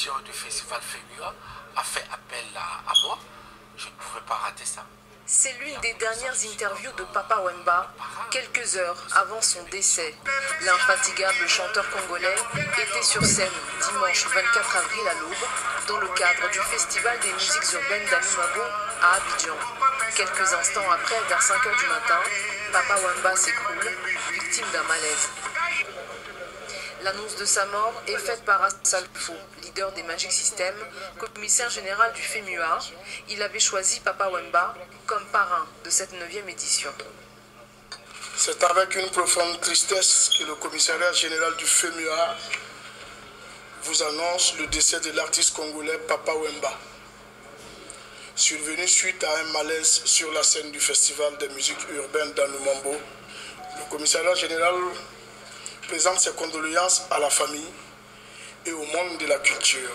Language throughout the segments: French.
l'édition du festival FEMUA a fait appel à moi. Je ne pouvais pas rater ça. C'est l'une des dernières interviews de Papa Wemba, quelques heures avant son décès. L'infatigable chanteur congolais était sur scène dimanche 24 avril à l'aube, dans le cadre du Festival des musiques urbaines d'Anumago à Abidjan. Quelques instants après, vers 5 h du matin, Papa Wemba s'écroule, victime d'un malaise. L'annonce de sa mort est faite par Assalfo, leader des Magic Systems, commissaire général du FEMUA. Il avait choisi Papa Wemba comme parrain de cette 9e édition. C'est avec une profonde tristesse que le commissariat général du FEMUA vous annonce le décès de l'artiste congolais Papa Wemba, survenu suite à un malaise sur la scène du Festival des musiques urbaines d'Anumambo. Le commissariat général présente ses condoléances à la famille et au monde de la culture.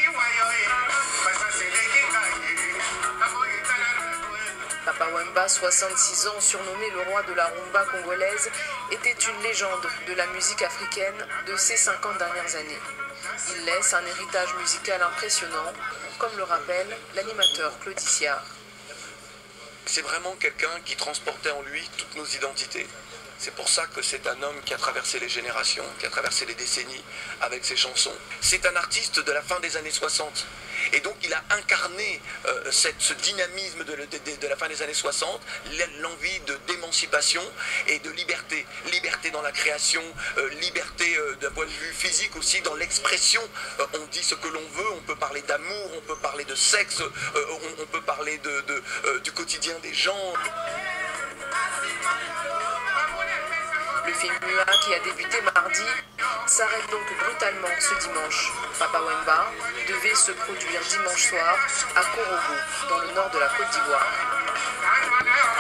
Papa Wemba, 66 ans, surnommé le roi de la rumba congolaise, était une légende de la musique africaine de ces 50 dernières années. Il laisse un héritage musical impressionnant, comme le rappelle l'animateur Claude Issiard. C'est vraiment quelqu'un qui transportait en lui toutes nos identités. C'est pour ça que c'est un homme qui a traversé les générations, qui a traversé les décennies avec ses chansons. C'est un artiste de la fin des années 60. Et donc il a incarné ce dynamisme de la fin des années 60, l'envie d'émancipation et de liberté. Liberté dans la création, liberté d'un point de vue physique aussi, dans l'expression. On dit ce que l'on veut, on peut parler d'amour, on peut parler de sexe, on peut parler du quotidien des gens. Le FEMUA, qui a débuté mardi, s'arrête donc brutalement ce dimanche. Papa Wemba devait se produire dimanche soir à Korogo, dans le nord de la Côte d'Ivoire.